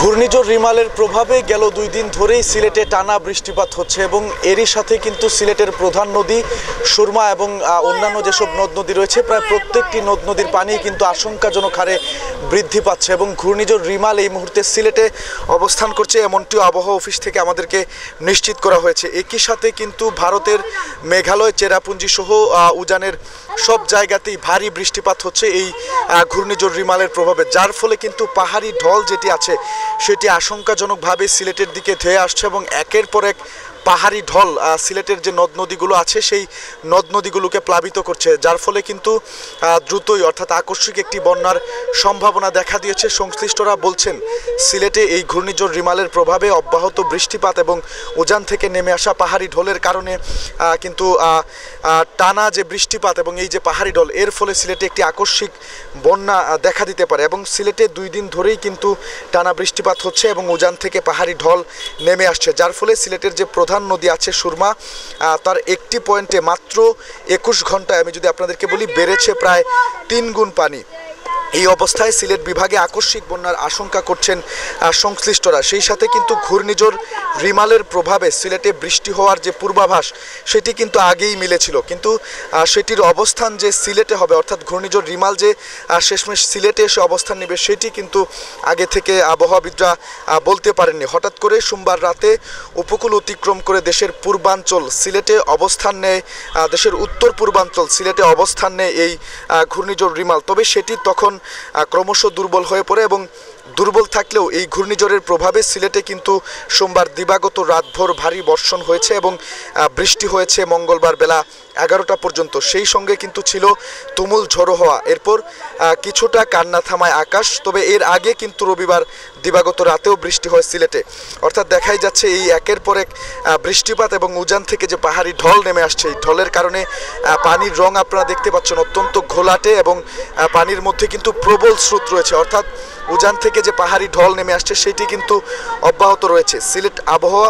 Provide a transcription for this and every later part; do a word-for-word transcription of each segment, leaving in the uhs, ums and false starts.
ঘূর্ণিঝড় রিমালের প্রভাবে গেল দুই দিন ধরেই সিলেটে টানা বৃষ্টিপাত হচ্ছে এবং এরই সাথে কিন্তু সিলেটের প্রধান নদী সুরমা এবং অন্যান্য যেসব নদ নদী রয়েছে প্রায় প্রত্যেকটি নদ নদীর পানি কিন্তু আশঙ্কাজনক হারে বৃদ্ধি পাচ্ছে এবং ঘূর্ণিঝড় রিমাল এই মুহূর্তে সিলেটে অবস্থান করছে এমনটিও আবহাওয়া অফিস থেকে আমাদেরকে নিশ্চিত করা হয়েছে। একই সাথে কিন্তু ভারতের মেঘালয় চেরাপুঞ্জি সহ উজানের সব জায়গাতেই ভারী বৃষ্টিপাত হচ্ছে এই ঘূর্ণিঝড় রিমালের প্রভাবে, যার ফলে কিন্তু পাহাড়ি ঢল যেটি আছে সেটি আশঙ্কাজনকভাবে সিলেটের দিকে ধেয়ে আসছে এবং একের পর এক পাহাড়ি ঢল সিলেটের যে নদ নদীগুলো আছে সেই নদ নদীগুলোকে প্লাবিত করছে, যার ফলে কিন্তু দ্রুতই অর্থাৎ আকস্মিক একটি বন্যার সম্ভাবনা দেখা দিয়েছে। সংশ্লিষ্টরা বলছেন সিলেটে এই ঘূর্ণিঝড় রিমালের প্রভাবে অব্যাহত বৃষ্টিপাত এবং উজান থেকে নেমে আসা পাহাড়ি ঢলের কারণে কিন্তু টানা যে বৃষ্টিপাত এবং এই যে পাহাড়ি ঢল এর ফলে সিলেটে একটি আকস্মিক বন্যা দেখা দিতে পারে এবং সিলেটে দুই দিন ধরেই কিন্তু টানা বৃষ্টিপাত হচ্ছে এবং উজান থেকে পাহাড়ি ঢল নেমে আসছে, যার ফলে সিলেটের যে প্রধান নদী আছে সুরমা তার একটি পয়েন্টে মাত্র একুশ ঘন্টায় আমি যদি আপনাদেরকে বলি বেড়েছে প্রায় তিন গুণ পানি। এই অবস্থায় সিলেট বিভাগে আকস্মিক বন্যার আশঙ্কা করছেন সংশ্লিষ্টরা। সেই সাথে কিন্তু ঘূর্ণিঝড় রিমালের প্রভাবে সিলেটে বৃষ্টি হওয়ার যে পূর্বাভাস সেটি কিন্তু আগেই মিলেছিল, কিন্তু সেটির অবস্থান যে সিলেটে হবে অর্থাৎ ঘূর্ণিঝড় রিমাল যে শেষমেশ সিলেটে এসে অবস্থান নেবে সেটি কিন্তু আগে থেকে আবহাওয়াবিদরা বলতে পারেননি। হঠাৎ করে সোমবার রাতে উপকূল অতিক্রম করে দেশের পূর্বাঞ্চল সিলেটে অবস্থান নেয়, দেশের উত্তর পূর্বাঞ্চল সিলেটে অবস্থান নেয় এই ঘূর্ণিঝড় রিমাল। তবে সেটি তখন ক্রমশ দুর্বল হয়ে পড়ে এবং দুর্বল থাকলেও এই ঘূর্ণিঝড়ের প্রভাবে সিলেটে কিন্তু সোমবার দিবাগত রাতভর ভারী বর্ষণ হয়েছে এবং বৃষ্টি হয়েছে মঙ্গলবার বেলা এগারোটা পর্যন্ত। সেই সঙ্গে কিন্তু ছিল তুমুল ঝড়ো হওয়া, এরপর কিছুটা কান্না থামায় আকাশ। তবে এর আগে কিন্তু রবিবার দিবাগত রাতেও বৃষ্টি হয় সিলেটে, অর্থাৎ দেখাই যাচ্ছে এই একের পর এক বৃষ্টিপাত এবং উজান থেকে যে পাহাড়ি ঢল নেমে আসছে এই ঢলের কারণে পানির রং আপনারা দেখতে পাচ্ছেন অত্যন্ত ঘোলাটে এবং পানির মধ্যে কিন্তু প্রবল স্রোত রয়েছে, অর্থাৎ উজান থেকে যে পাহাড়ি ঢল নেমে আসছে সেটি কিন্তু অব্যাহত রয়েছে। সিলেট আবহাওয়া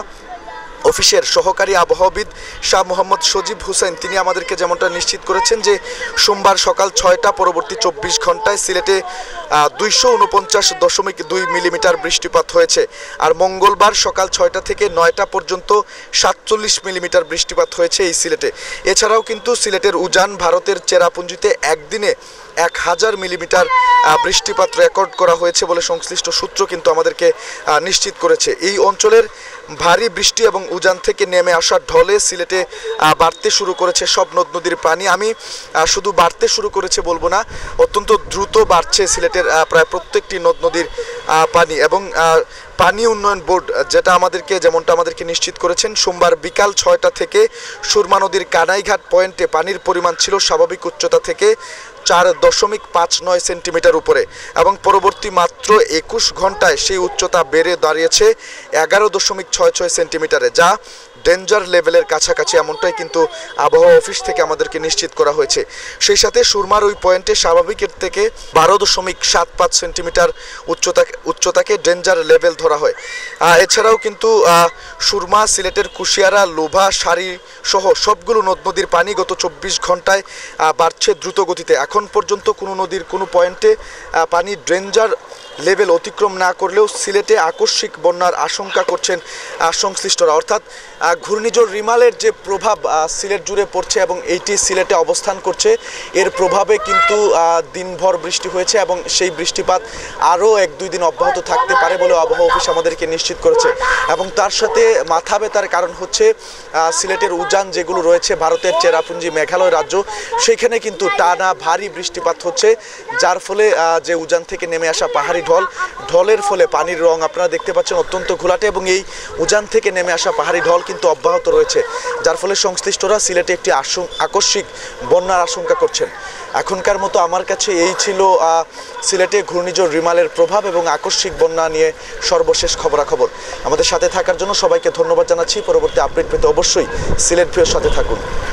অফিসের সহকারী আবহাওয়াবিদ শাহ মোহাম্মদ সজীব হুসেন তিনি আমাদেরকে যেমনটা নিশ্চিত করেছেন যে সোমবার সকাল ছয়টা পরবর্তী চব্বিশ ঘন্টায় সিলেটে দুইশো উনপঞ্চাশ দশমিক দুই মিলিমিটার বৃষ্টিপাত হয়েছে, আর মঙ্গলবার সকাল ছয়টা থেকে নয়টা পর্যন্ত সাতচল্লিশ মিলিমিটার বৃষ্টিপাত হয়েছে এই সিলেটে। এছাড়াও কিন্তু সিলেটের উজান ভারতের চেরাপুঞ্জিতে একদিনে এক হাজার মিলিমিটার বৃষ্টিপাত রেকর্ড করা হয়েছে বলে সংশ্লিষ্ট সূত্র কিন্তু আমাদেরকে নিশ্চিত করেছে। এই অঞ্চলের ভারী বৃষ্টি এবং উজান থেকে নেমে আসা ঢলে সিলেটে বাড়তে শুরু করেছে সব নদ নদীর পানি। আমি শুধু বাড়তে শুরু করেছে বলবো না, অত্যন্ত দ্রুত বাড়ছে সিলেটের প্রায় প্রত্যেকটি নদ নদীর পানি এবং পানি উন্নয়ন বোর্ড যেটা আমাদেরকে যেমনটা আমাদেরকে নিশ্চিত করেছেন সোমবার বিকাল ছয়টা থেকে সুরমা নদীর কানাইঘাট পয়েন্টে পানির পরিমাণ ছিল স্বাভাবিক উচ্চতা থেকে চার দশমিক পাঁচ নয় সেন্টিমিটার উপরে এবং পরবর্তী মাত্র একুশ ঘন্টায় সেই উচ্চতা বেড়ে দাঁড়িয়েছে এগারো দশমিক ছয় ছয় সেন্টিমিটারে, যা ডেঞ্জার লেভেলের কাছাকাছি এমনটাই কিন্তু আবহাওয়া অফিস থেকে আমাদেরকে নিশ্চিত করা হয়েছে। সেই সাথে সুরমার ওই পয়েন্টে স্বাভাবিকের থেকে বারো দশমিক সাত পাঁচ সেন্টিমিটার উচ্চতা উচ্চতাকে ডেঞ্জার লেভেল ধরা হয়। এছাড়াও কিন্তু সুরমা, সিলেটের কুশিয়ারা, লোভা, সারি সহ সবগুলো নদ নদীর পানি গত চব্বিশ ঘন্টায় বাড়ছে দ্রুত গতিতে। এখন পর্যন্ত কোনো নদীর কোনো পয়েন্টে পানি ডেঞ্জার লেভেল অতিক্রম না করলেও সিলেটে আকস্মিক বন্যার আশঙ্কা করছেন সংশ্লিষ্টরা, অর্থাৎ ঘূর্ণিঝড় রিমালের যে প্রভাব সিলেট জুড়ে পড়ছে এবং এইটি সিলেটে অবস্থান করছে এর প্রভাবে কিন্তু দিনভর বৃষ্টি হয়েছে এবং সেই বৃষ্টিপাত আরও এক দুই দিন অব্যাহত থাকতে পারে বলে আবহাওয়া অফিস আমাদেরকে নিশ্চিত করেছে। এবং তার সাথে মাথা ব্যথার কারণ হচ্ছে সিলেটের উজান যেগুলো রয়েছে ভারতের চেরাপুঞ্জি মেঘালয় রাজ্য সেখানে কিন্তু টানা ভারী বৃষ্টিপাত হচ্ছে, যার ফলে যে উজান থেকে নেমে আসা পাহাড়ি ঢল ঢলের ফলে পানির রং আপনারা দেখতে পাচ্ছেন অত্যন্ত ঘোলাটে এবং এই উজান থেকে নেমে আসা পাহাড়ি ঢল কিন্তু অব্যাহত রয়েছে, যার ফলে সংশ্লিষ্টরা সিলেটে একটি আকস্মিক বন্যার আশঙ্কা করছেন। এখনকার মতো আমার কাছে এই ছিল সিলেটে ঘূর্ণিঝড় রিমালের প্রভাব এবং আকস্মিক বন্যা নিয়ে সর্বশেষ খবরাখবর। আমাদের সাথে থাকার জন্য সবাইকে ধন্যবাদ জানাচ্ছি। পরবর্তী আপডেট পেতে অবশ্যই সিলেট ভিউর সাথে থাকুন।